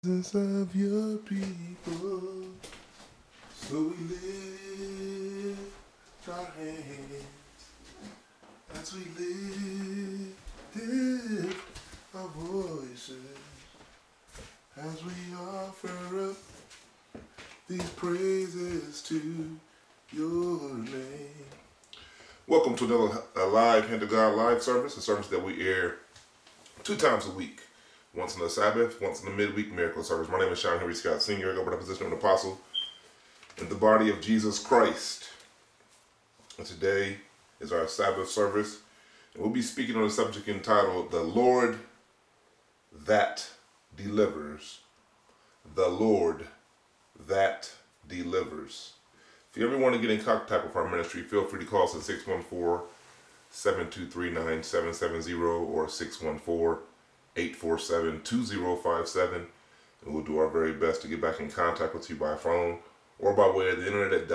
Of your people, so we lift our hands as we lift our voices, as we offer up these praises to your name. Welcome to another live Hand of God live service, a service that we air 2 times a week. Once on the Sabbath, once in the midweek miracle service. My name is Sean Henry Scott Sr. I go by the position of an apostle in the body of Jesus Christ. And today is our Sabbath service. And we'll be speaking on a subject entitled, The Lord That Delivers. The Lord That Delivers. If you ever want to get in contact with our ministry, feel free to call us at 614-723-9770 or 614-847-2057, and we'll do our very best to get back in contact with you by phone or by way of the internet at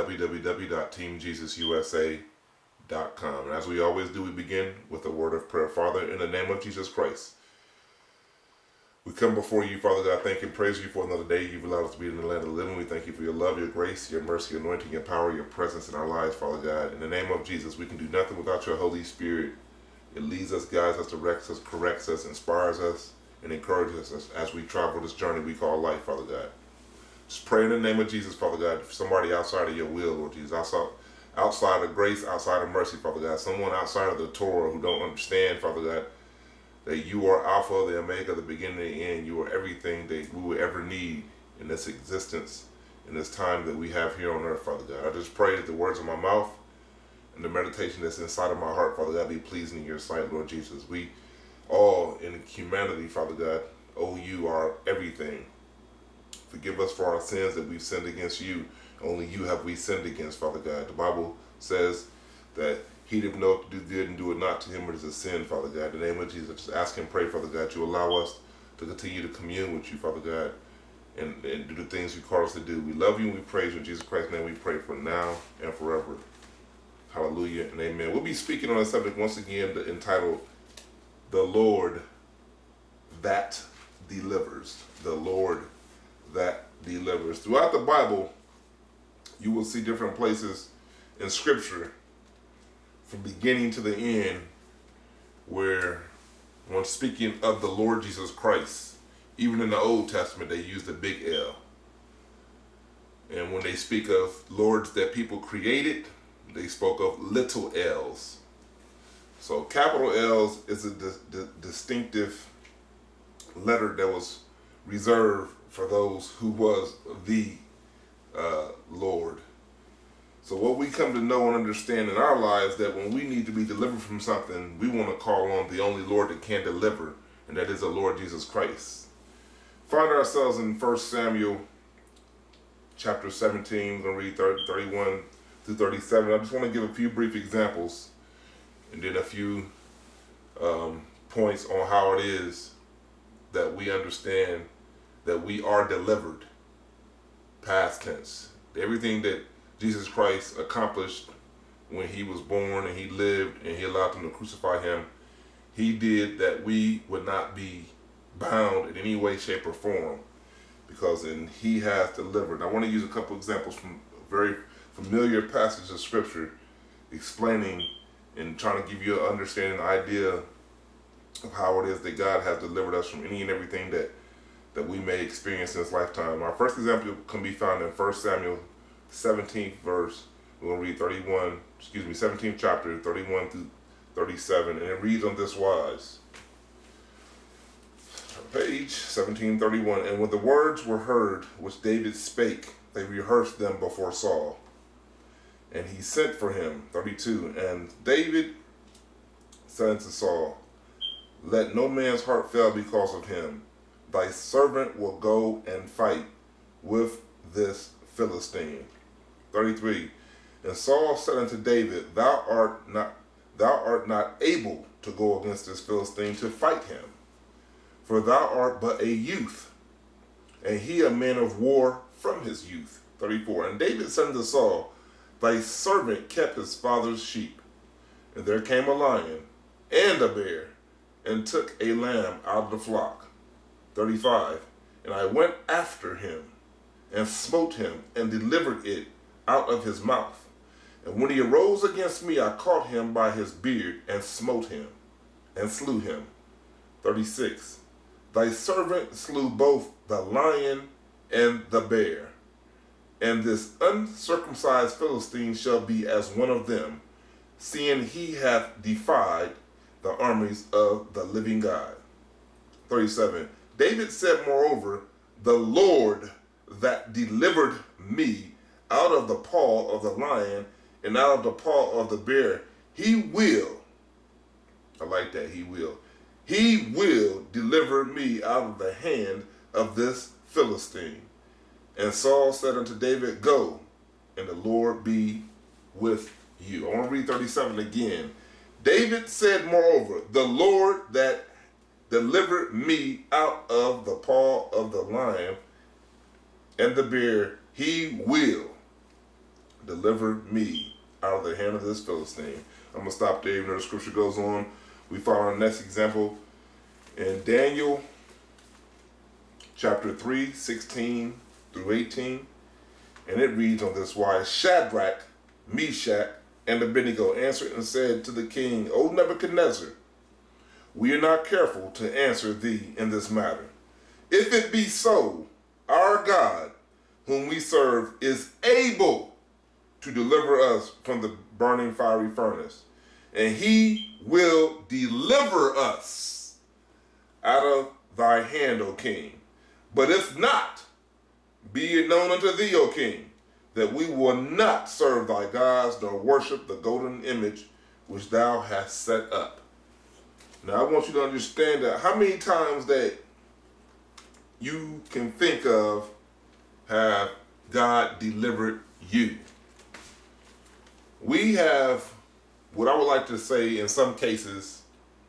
www.teamjesususa.com. And as we always do, we begin with a word of prayer. Father, in the name of Jesus Christ, we come before you, Father God, thank and praise you for another day you've allowed us to be in the land of the living. We thank you for your love, your grace, your mercy, your anointing, your power, your presence in our lives, Father God. In the name of Jesus, we can do nothing without your Holy Spirit. It leads us, guides us, directs us, corrects us, inspires us, and encourages us as we travel this journey we call life, Father God. Just pray in the name of Jesus, Father God, for somebody outside of your will, Lord Jesus, outside of grace, outside of mercy, Father God, someone outside of the Torah who don't understand, Father God, that you are Alpha, the Omega, the beginning and the end. You are everything that we will ever need in this existence, in this time that we have here on earth, Father God. I just pray that the words of my mouth and the meditation that's inside of my heart, Father God, be pleasing in your sight, Lord Jesus. We all in humanity, Father God, owe you our everything. Forgive us for our sins that we've sinned against you. Only you have we sinned against, Father God. The Bible says that he that knoweth to do good and do it not, to him it is a sin, Father God. In the name of Jesus, just ask and pray, Father God, you allow us to continue to commune with you, Father God, and do the things you call us to do. We love you and we praise you. In Jesus Christ's name we pray for now and forever. Hallelujah and amen. We'll be speaking on a subject once again entitled, The Lord That Delivers. The Lord That Delivers. Throughout the Bible, you will see different places in Scripture from beginning to the end where when speaking of the Lord Jesus Christ, even in the Old Testament, they use the big L. And when they speak of lords that people created, they spoke of little L's. So capital L's is a distinctive letter that was reserved for those who was the Lord. So what we come to know and understand in our lives, that when we need to be delivered from something, we want to call on the only Lord that can deliver, and that is the Lord Jesus Christ. Find ourselves in 1 Samuel chapter 17. We're going to read 31 through 37. I just want to give a few brief examples and then a few points on how it is that we understand that we are delivered, past tense. Everything that Jesus Christ accomplished when he was born and he lived and he allowed them to crucify him, he did that we would not be bound in any way, shape, or form, because he has delivered. I want to use a couple examples from very familiar passages of Scripture explaining and trying to give you an understanding, an idea of how it is that God has delivered us from any and everything that we may experience in this lifetime. Our first example can be found in 1 Samuel 17th verse. We're going to read 17th chapter, 31 through 37, and it reads on this wise. Page 1731. And when the words were heard which David spake, they rehearsed them before Saul. And he sent for him. 32. And David said unto Saul, Let no man's heart fail because of him. Thy servant will go and fight with this Philistine. 33. And Saul said unto David, Thou art not able to go against this Philistine to fight him, for thou art but a youth, and he a man of war from his youth. 34. And David said unto Saul, Thy servant kept his father's sheep, and there came a lion and a bear, and took a lamb out of the flock. 35. And I went after him, and smote him, and delivered it out of his mouth. And when he arose against me, I caught him by his beard, and smote him, and slew him. 36. Thy servant slew both the lion and the bear, and this uncircumcised Philistine shall be as one of them, seeing he hath defied the armies of the living God. 37. David said, moreover, the Lord that delivered me out of the paw of the lion and out of the paw of the bear, he will, I like that, he will deliver me out of the hand of this Philistine. And Saul said unto David, go, and the Lord be with you. I want to read 37 again. David said, moreover, the Lord that delivered me out of the paw of the lion and the bear, he will deliver me out of the hand of this Philistine. I'm going to stop there, even though the scripture goes on. We follow our next example in Daniel chapter 3, 16 through 18. And it reads on this wise, Shadrach, Meshach, and Abednego answered and said to the king, O Nebuchadnezzar, we are not careful to answer thee in this matter. If it be so, our God, whom we serve, is able to deliver us from the burning fiery furnace, and he will deliver us out of thy hand, O king. But if not, be it known unto thee, O king, that we will not serve thy gods, nor worship the golden image which thou hast set up. Now I want you to understand that how many times that you can think of have God delivered you. We have, what I would like to say in some cases,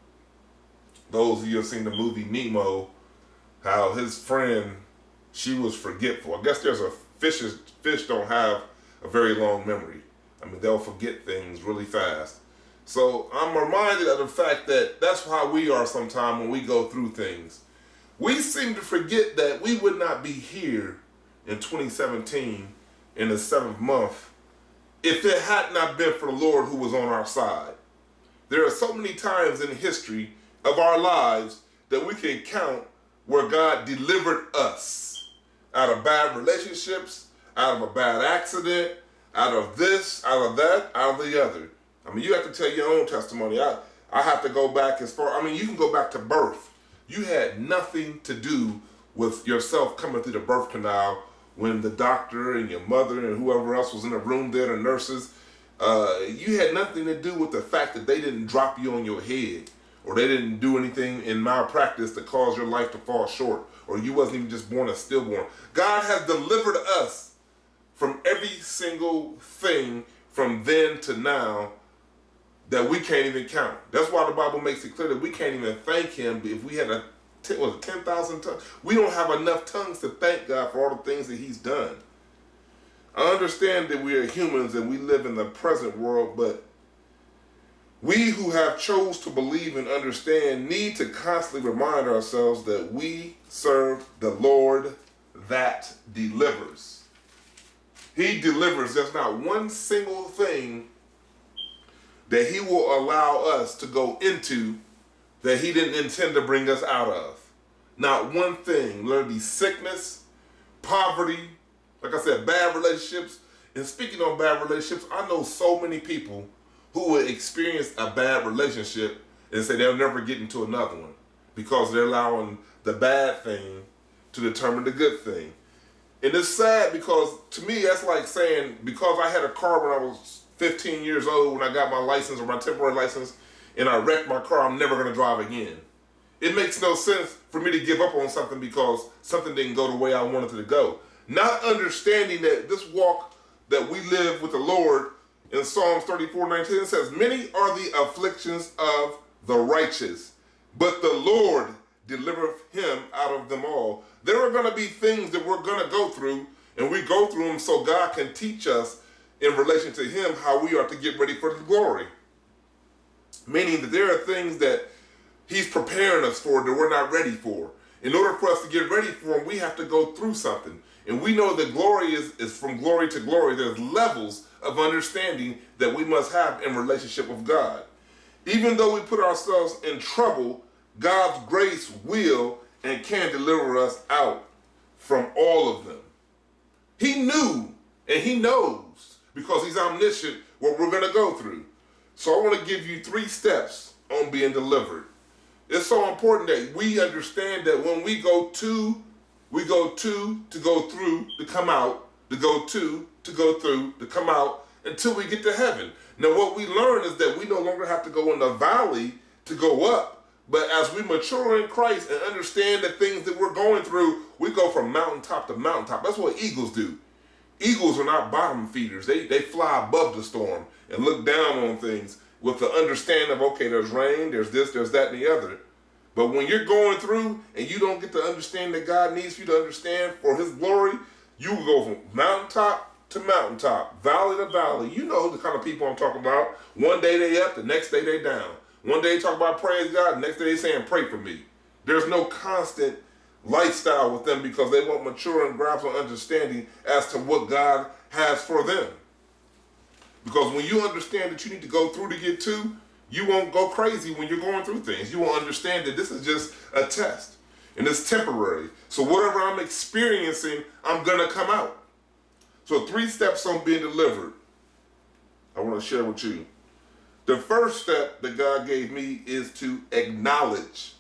those of you who have seen the movie Nemo, how his friend, she was forgetful. I guess there's a fish don't have a very long memory. I mean, they'll forget things really fast. So I'm reminded of the fact that that's how we are sometimes when we go through things. We seem to forget that we would not be here in 2017 in the 7th month if it had not been for the Lord who was on our side. There are so many times in the history of our lives that we can count where God delivered us out of bad relationships, out of a bad accident, out of this, out of that, out of the other. I mean, you have to tell your own testimony. I have to go back as far, I mean, you can go back to birth. You had nothing to do with yourself coming through the birth canal when the doctor and your mother and whoever else was in the room there, the nurses, you had nothing to do with the fact that they didn't drop you on your head, or they didn't do anything in malpractice to cause your life to fall short, or you wasn't even just born a stillborn. God has delivered us from every single thing from then to now that we can't even count. That's why the Bible makes it clear that we can't even thank him if we had 10,000 tongues. We don't have enough tongues to thank God for all the things that he's done. I understand that we are humans and we live in the present world, but we who have chose to believe and understand need to constantly remind ourselves that we serve the Lord that delivers. He delivers. There's not one single thing that he will allow us to go into that he didn't intend to bring us out of. Not one thing. Whether it be sickness, poverty, like I said, bad relationships. And speaking on bad relationships, I know so many people who will experience a bad relationship and say they'll never get into another one because they're allowing the bad thing to determine the good thing. And it's sad because to me, that's like saying, because I had a car when I was 15 years old, when I got my license or my temporary license, and I wrecked my car, I'm never going to drive again. It makes no sense for me to give up on something because something didn't go the way I wanted it to go. Not understanding that this walk that we live with the Lord in Psalms 34:19 says, many are the afflictions of the righteous, but the Lord delivereth him out of them all. There are going to be things that we're going to go through, and we go through them so God can teach us in relation to him how we are to get ready for the glory. Meaning that there are things that he's preparing us for that we're not ready for. In order for us to get ready for him, we have to go through something. And we know that glory is from glory to glory. There's levels of understanding that we must have in relationship with God. Even though we put ourselves in trouble, God's grace will and can deliver us out from all of them. He knew and he knows, because he's omniscient, what we're going to go through. So I want to give you 3 steps on being delivered. It's so important that we understand that when we go to go through, to come out, to go through, to come out, until we get to heaven. Now what we learn is that we no longer have to go in the valley to go up, but as we mature in Christ and understand the things that we're going through, we go from mountaintop to mountaintop. That's what eagles do. Eagles are not bottom feeders. They fly above the storm and look down on things with the understanding of, okay, there's rain, there's this, there's that, and the other. But when you're going through and you don't get to understand that God needs you to understand for his glory, you will go from mountaintop to mountaintop, valley to valley. You know the kind of people I'm talking about. One day they up, the next day they down. One day they talk about praise God, the next day they saying pray for me. There's no constant lifestyle with them because they won't mature and grasp an understanding as to what God has for them. Because when you understand that you need to go through to get to, you won't go crazy when you're going through things. You will understand that this is just a test and it's temporary. So whatever I'm experiencing, I'm going to come out. So 3 steps on being delivered I want to share with you. The first step that God gave me is to acknowledge.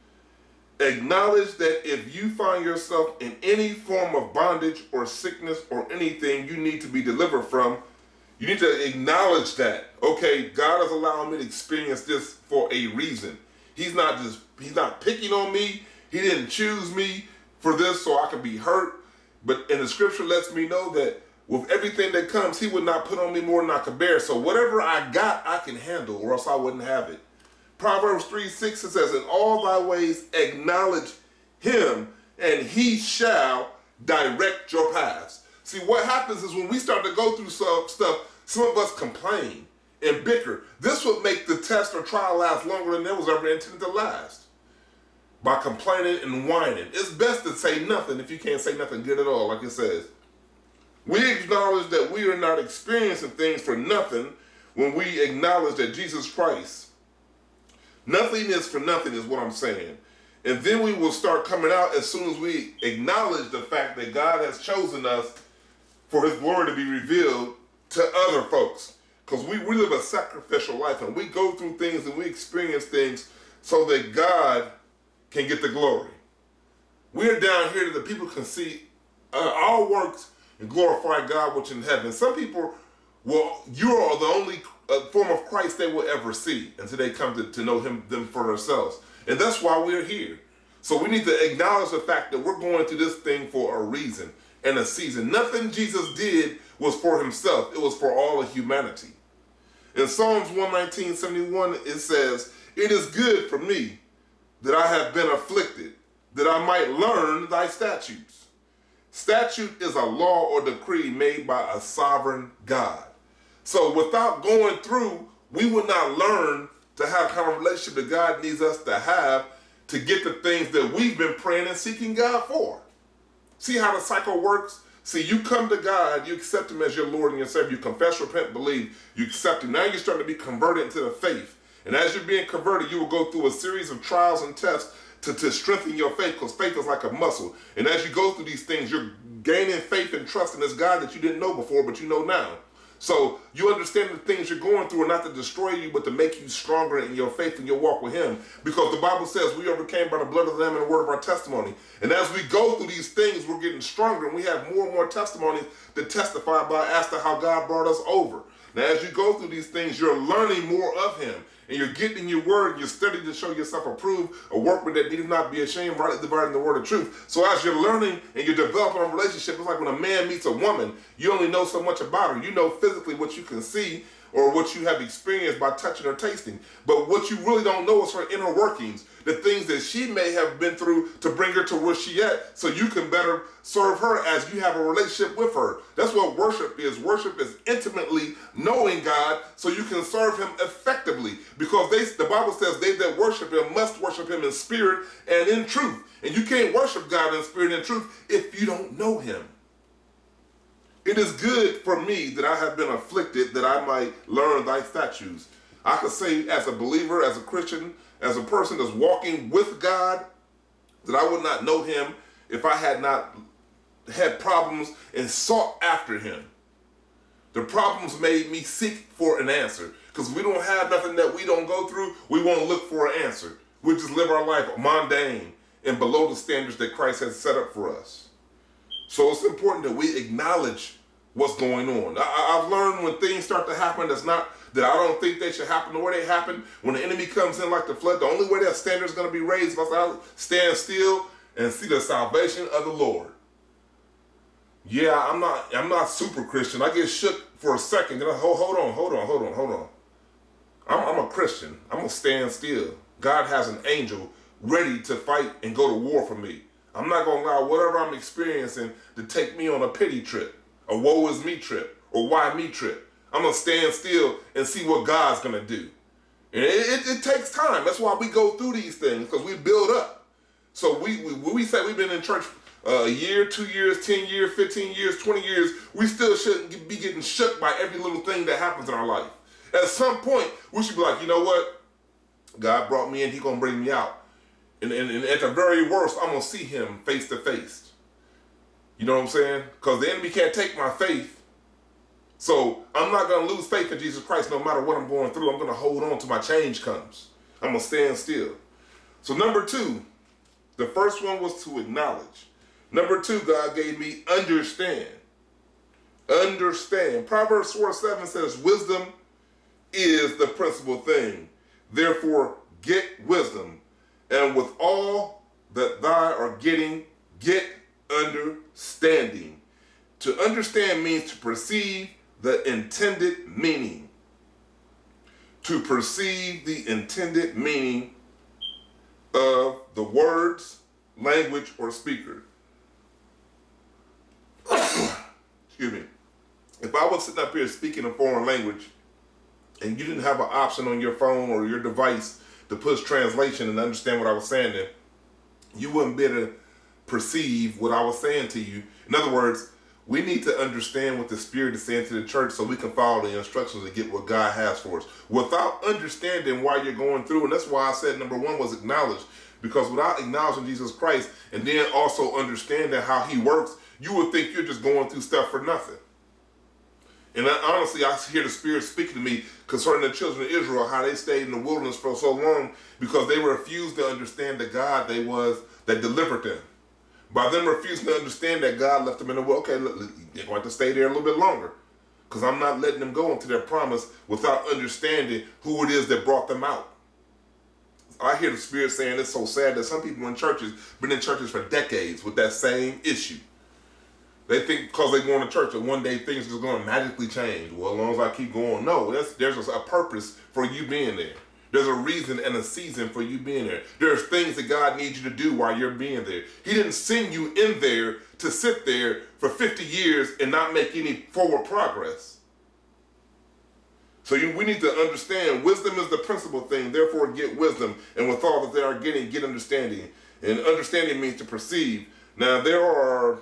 Acknowledge that if you find yourself in any form of bondage or sickness or anything you need to be delivered from, you need to acknowledge that. Okay, God is allowing me to experience this for a reason. He's not picking on me. He didn't choose me for this so I can be hurt. But and the scripture lets me know that with everything that comes, he would not put on me more than I could bear. So whatever I got, I can handle, or else I wouldn't have it. Proverbs 3:6, it says, in all thy ways acknowledge him, and he shall direct your paths. See, what happens is when we start to go through stuff, some of us complain and bicker. This would make the test or trial last longer than it was ever intended to last. By complaining and whining. It's best to say nothing if you can't say nothing good at all, like it says. We acknowledge that we are not experiencing things for nothing when we acknowledge that Jesus Christ, nothing is for nothing is what I'm saying. And then we will start coming out as soon as we acknowledge the fact that God has chosen us for his glory to be revealed to other folks. Because we live a sacrificial life and we go through things and we experience things so that God can get the glory. We're down here that the people can see our works and glorify God which in heaven. Some people, you are the only form of Christ they will ever see until they come to know them for themselves. And that's why we're here. So we need to acknowledge the fact that we're going through this thing for a reason and a season. Nothing Jesus did was for himself. It was for all of humanity. In Psalms 119:71, it says, it is good for me that I have been afflicted, that I might learn thy statutes. Statute is a law or decree made by a sovereign God. So without going through, we would not learn to have the kind of relationship that God needs us to have to get the things that we've been praying and seeking God for. See how the cycle works? See, you come to God, you accept him as your Lord and your Savior, you confess, repent, believe, you accept him. Now you're starting to be converted into the faith. And as you're being converted, you will go through a series of trials and tests to strengthen your faith, because faith is like a muscle. And as you go through these things, you're gaining faith and trust in this God that you didn't know before, but you know now. So you understand the things you're going through are not to destroy you, but to make you stronger in your faith and your walk with him. Because the Bible says we overcame by the blood of the Lamb and the word of our testimony. And as we go through these things, we're getting stronger, and we have more and more testimonies to testify about as to how God brought us over. Now, as you go through these things, you're learning more of him. And you're getting in your word, and you're studying to show yourself approved, a workman that need not be ashamed, rightly dividing the word of truth. So as you're learning and you're developing a relationship, it's like when a man meets a woman, you only know so much about her. You know physically what you can see or what you have experienced by touching or tasting. But what you really don't know is her inner workings. the things that she may have been through to bring her to where she at, so you can better serve her as you have a relationship with her. That's what worship is. Worship is intimately knowing God so you can serve him effectively, because the Bible says they that worship him must worship him in spirit and in truth. And you can't worship God in spirit and in truth if you don't know him. It is good for me that I have been afflicted, that I might learn thy statutes. I could say, as a believer, as a Christian, as a person that's walking with God, that I would not know him if I had not had problems and sought after him. The problems made me seek for an answer, because we don't have nothing that we don't go through. We won't look for an answer. We just live our life mundane and below the standards that Christ has set up for us. So it's important that we acknowledge what's going on. I've learned when things start to happen that I don't think they should happen the way they happen. When the enemy comes in like the flood, the only way that standard is going to be raised is if I stand still and see the salvation of the Lord. Yeah, I'm not super Christian. I get shook for a second. Then hold on. I'm a Christian. I'm going to stand still. God has an angel ready to fight and go to war for me. I'm not going to allow whatever I'm experiencing to take me on a pity trip, a woe is me trip, or why me trip. I'm going to stand still and see what God's going to do. And it takes time. That's why we go through these things, because we build up. So we say we've been in church a year, 2 years, 10 years, 15 years, 20 years, we still shouldn't be getting shook by every little thing that happens in our life. At some point, we should be like, you know what? God brought me in, he's going to bring me out. And at the very worst, I'm going to see him face to face. You know what I'm saying? Because the enemy can't take my faith. So I'm not going to lose faith in Jesus Christ no matter what I'm going through. I'm going to hold on till my change comes. I'm going to stand still. So number 2, the first one was to acknowledge. Number 2, God gave me understand. Understand. Proverbs 4:7 says, wisdom is the principal thing. Therefore, get wisdom. And with all that thou art getting, get understanding. To understand means to perceive the intended meaning. To perceive the intended meaning of the words, language, or speaker. Excuse me. If I was sitting up here speaking a foreign language and you didn't have an option on your phone or your device to push translation and understand what I was saying, then you wouldn't be able to perceive what I was saying to you. In other words, we need to understand what the Spirit is saying to the church so we can follow the instructions and get what God has for us. Without understanding why you're going through, and that's why I said number 1 was acknowledge, because without acknowledging Jesus Christ and then also understanding how he works, you would think you're just going through stuff for nothing. And honestly, I hear the Spirit speaking to me concerning the children of Israel, how they stayed in the wilderness for so long because they refused to understand the God that delivered them. By them refusing to understand that God left them in the world, okay, look, they're going to stay there a little bit longer because I'm not letting them go into their promise without understanding who it is that brought them out. I hear the Spirit saying it's so sad that some people in churches been in churches for decades with that same issue. They think because they're going to church that one day things are going to magically change. Well, as long as I keep going, no, there's a purpose for you being there. There's a reason and a season for you being there. There's things that God needs you to do while you're being there. He didn't send you in there to sit there for 50 years and not make any forward progress. So we need to understand wisdom is the principal thing. Therefore, get wisdom. And with all that they are getting, get understanding. And understanding means to perceive. Now, there are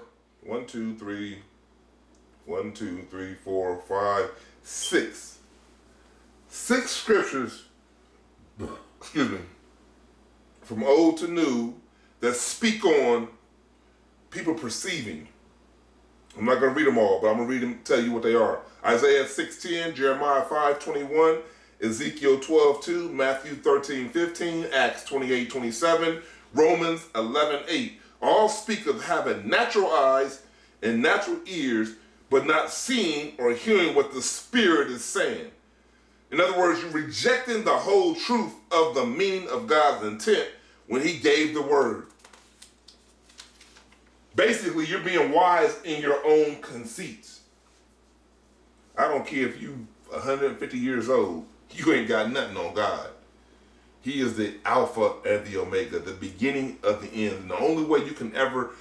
6 scriptures, excuse me, from old to new that speak on people perceiving. I'm not going to read them all, but I'm going to read them, tell you what they are. Isaiah 6:10, Jeremiah 5:21, Ezekiel 12:2, Matthew 13:15, Acts 28:27, Romans 11:8. All speak of having natural eyes and natural ears, but not seeing or hearing what the Spirit is saying. In other words, you're rejecting the whole truth of the meaning of God's intent when he gave the word. Basically, you're being wise in your own conceits. I don't care if you 150 years old, you ain't got nothing on God. He is the Alpha and the Omega, the beginning of the end. And the only way you can ever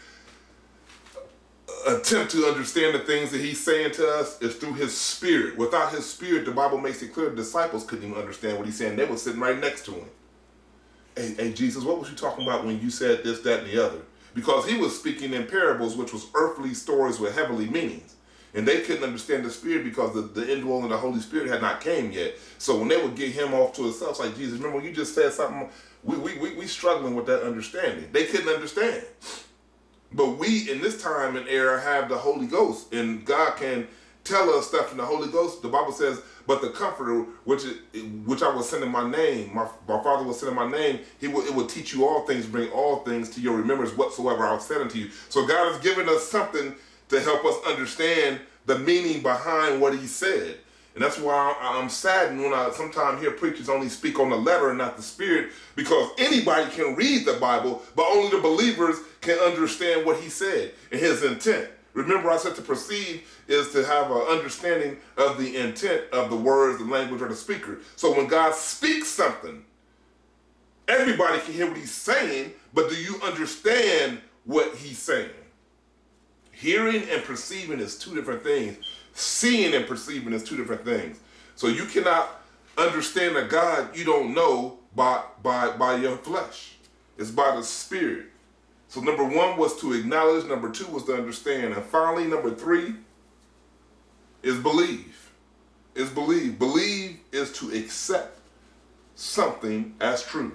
attempt to understand the things that he's saying to us is through his spirit. Without his spirit, the Bible makes it clear the disciples couldn't even understand what he's saying. They were sitting right next to him. Hey, Jesus, what was you talking about when you said this, that, and the other? Because he was speaking in parables, which was earthly stories with heavenly meanings. And they couldn't understand the Spirit because the indwelling of the Holy Spirit had not came yet. So when they would get him off to himself, like, Jesus, remember when you just said something? We struggling with that understanding. They couldn't understand. But we, in this time and era, have the Holy Ghost. And God can tell us stuff in the Holy Ghost. The Bible says, but the Comforter, which I will send in my name, my Father will send in my name, it will teach you all things, bring all things to your remembrance whatsoever I have said unto you. So God has given us something to help us understand the meaning behind what he said. And that's why I'm saddened when I sometimes hear preachers only speak on the letter and not the spirit, because anybody can read the Bible, but only the believers can understand what he said and his intent. Remember, I said to perceive is to have an understanding of the intent of the words, the language, or the speaker. So when God speaks something, everybody can hear what he's saying, but do you understand what he's saying? Hearing and perceiving is two different things. Seeing and perceiving is two different things. So you cannot understand a God you don't know by your flesh. It's by the Spirit. So number one was to acknowledge. Number two was to understand. And finally, number three is believe. Is believe. Believe is to accept something as true.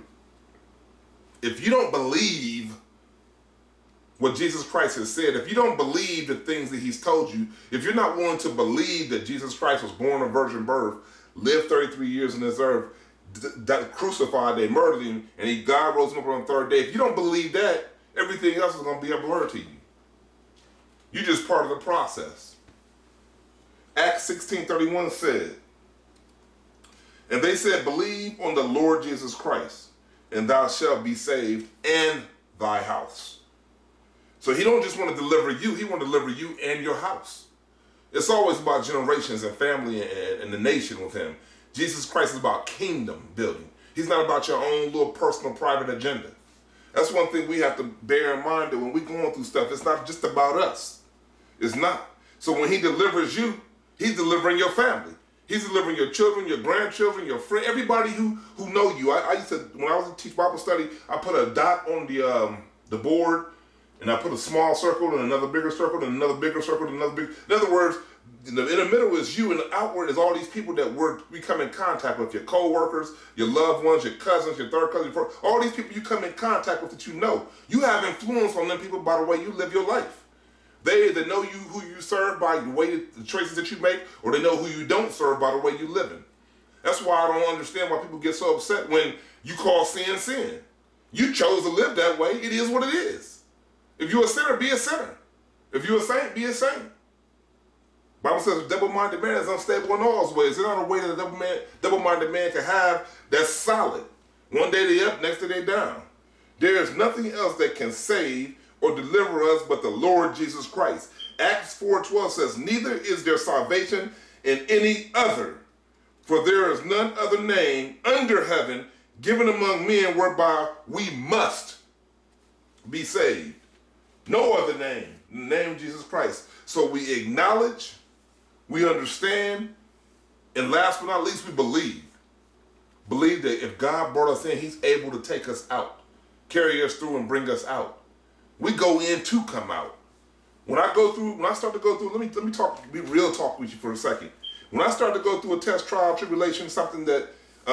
If you don't believe what Jesus Christ has said, if you don't believe the things that he's told you, if you're not willing to believe that Jesus Christ was born of virgin birth, lived 33 years on this earth, crucified, they murdered him, and God rose him up on the third day, if you don't believe that, everything else is going to be a blur to you. You're just part of the process. Acts 16:31 said, and they said, believe on the Lord Jesus Christ, and thou shalt be saved, and thy house. So he don't just want to deliver you, he want to deliver you and your house. It's always about generations and family and the nation with him. Jesus Christ is about kingdom building. He's not about your own little personal private agenda. That's one thing we have to bear in mind, that when we're going through stuff, it's not just about us. It's not. So when he delivers you, he's delivering your family. He's delivering your children, your grandchildren, your friend, everybody who know you. I used to, when I was to teach Bible study, I put a dot on the board, and I put a small circle and another bigger circle and another bigger circle and another big. In other words, in the middle is you, and the outward is all these people that we come in contact with, your co-workers, your loved ones, your cousins, your third cousin, all these people you come in contact with that you know. You have influence on them people by the way you live your life. They either know you who you serve by the way the choices that you make, or they know who you don't serve by the way you live in. That's why I don't understand why people get so upset when you call sin sin. You chose to live that way. It is what it is. If you're a sinner, be a sinner. If you're a saint, be a saint. Bible says a double-minded man is unstable in all his ways. There's not a way that a double-minded man can have that's solid. One day they up, next day they down. There is nothing else that can save or deliver us but the Lord Jesus Christ. Acts 4:12 says, neither is there salvation in any other, for there is none other name under heaven given among men whereby we must be saved. No other name, the name of Jesus Christ. So we acknowledge, we understand, and last but not least, we believe. Believe that if God brought us in, he's able to take us out, carry us through and bring us out. We go in to come out. When I start to go through, let me talk, be real talk with you for a second. When I start to go through a test, trial, tribulation, something that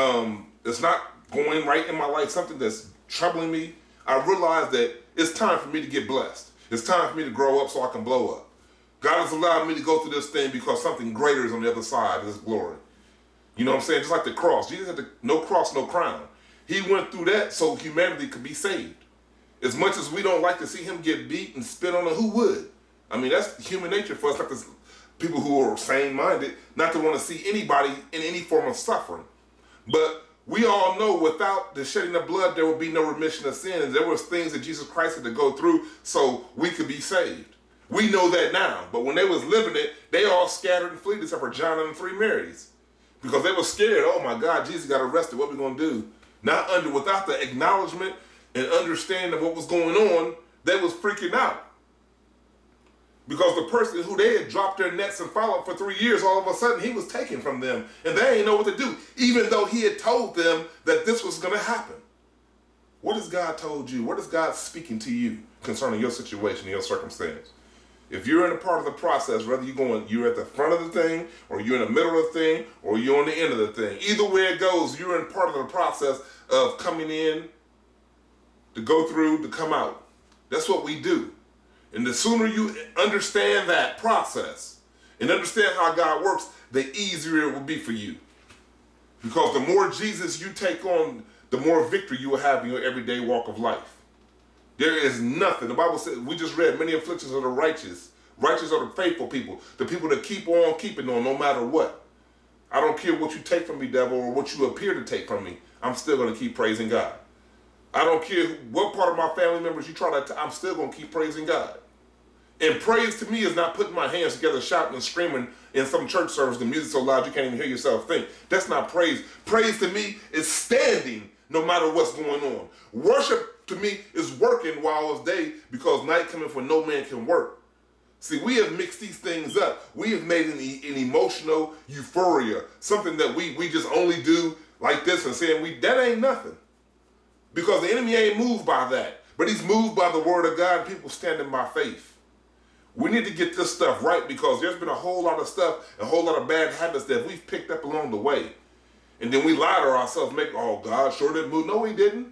is not going right in my life, something that's troubling me, I realize that it's time for me to get blessed. It's time for me to grow up so I can blow up. God has allowed me to go through this thing because something greater is on the other side of this glory. You know what I'm saying? Just like the cross. Jesus had no cross, no crown. He went through that so humanity could be saved. As much as we don't like to see him get beat and spit on, who would? I mean, that's human nature for us, like this, people who are sane-minded, not to want to see anybody in any form of suffering. But we all know without the shedding of blood, there will be no remission of sins. There was things that Jesus Christ had to go through so we could be saved. We know that now. But when they was living it, they all scattered and fled except for John and the 3 Marys. Because they were scared. Oh my God, Jesus got arrested. What are we going to do? Without the acknowledgement and understanding of what was going on, they was freaking out. Because the person who they had dropped their nets and followed for 3 years, all of a sudden he was taken from them and they ain't know what to do, even though he had told them that this was going to happen. What has God told you? What is God speaking to you concerning your situation, your circumstance? If you're in a part of the process, whether you're at the front of the thing, or you're in the middle of the thing, or you're on the end of the thing, either way it goes, you're in part of the process of coming in, to go through, to come out. That's what we do. And the sooner you understand that process and understand how God works, the easier it will be for you. Because the more Jesus you take on, the more victory you will have in your everyday walk of life. There is nothing. The Bible says, we just read, many afflictions of the righteous. Righteous are the faithful people, the people that keep on keeping on no matter what. I don't care what you take from me, devil, or what you appear to take from me. I'm still going to keep praising God. I don't care what part of my family members you try to, I'm still going to keep praising God. And praise to me is not putting my hands together, shouting and screaming in some church service, the music so loud you can't even hear yourself think. That's not praise. Praise to me is standing no matter what's going on. Worship to me is working while it's day, because night cometh when no man can work. See, we have mixed these things up. We have made an emotional euphoria, something that we just only do like this and saying that ain't nothing. Because the enemy ain't moved by that, but he's moved by the word of God and people standing by faith. We need to get this stuff right, because there's been a whole lot of stuff, a whole lot of bad habits that we've picked up along the way. And then we lie to ourselves, God sure didn't move. No, he didn't.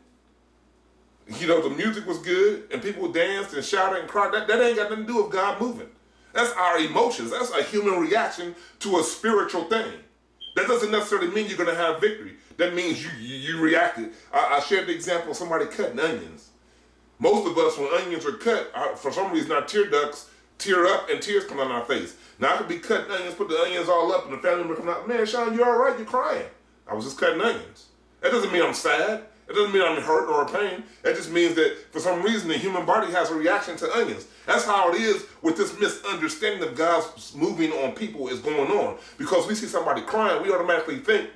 You know, the music was good and people danced and shouted and cried. That ain't got nothing to do with God moving. That's our emotions. That's a human reaction to a spiritual thing. That doesn't necessarily mean you're going to have victory. That means you reacted. I shared the example of somebody cutting onions. Most of us, when onions are cut, for some reason our tear ducts tear up and tears come down our face. Now I could be cutting onions, put the onions all up, and the family member come out, man, Sean, you all right? You're crying. I was just cutting onions. That doesn't mean I'm sad. It doesn't mean I'm hurt or in pain. That just means that for some reason the human body has a reaction to onions. That's how it is with this misunderstanding of God's moving on people is going on. Because we see somebody crying, we automatically think,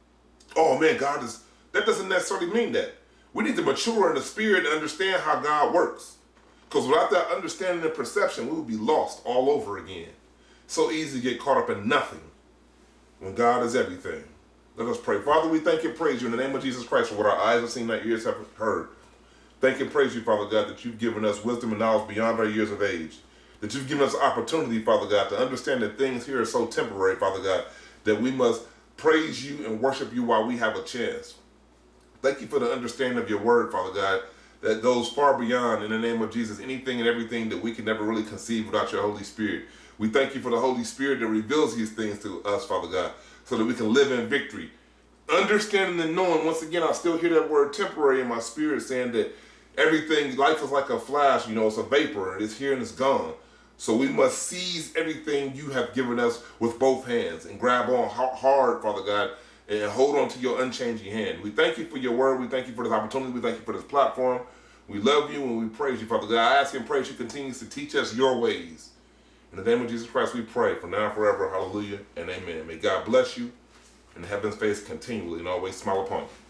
oh man, God is, that doesn't necessarily mean that. We need to mature in the spirit and understand how God works. Because without that understanding and perception, we would be lost all over again. So easy to get caught up in nothing when God is everything. Let us pray. Father, we thank you and praise you in the name of Jesus Christ for what our eyes have seen, our ears have heard. Thank you and praise you, Father God, that you've given us wisdom and knowledge beyond our years of age. That you've given us opportunity, Father God, to understand that things here are so temporary, Father God, that we must praise you and worship you while we have a chance. Thank you for the understanding of your word, Father God, that goes far beyond, in the name of Jesus, anything and everything that we can never really conceive without your Holy Spirit. We thank you for the Holy Spirit that reveals these things to us, Father God, so that we can live in victory. Understanding and knowing, once again, I still hear that word temporary in my spirit, saying that everything, life is like a flash, it's a vapor, and it's here and it's gone. So we must seize everything you have given us with both hands and grab on hard, Father God, and hold on to your unchanging hand. We thank you for your word. We thank you for this opportunity. We thank you for this platform. We love you and we praise you, Father God. I ask and pray you continues to teach us your ways. In the name of Jesus Christ, we pray for now and forever. Hallelujah and amen. May God bless you and heaven's face continually and always smile upon you.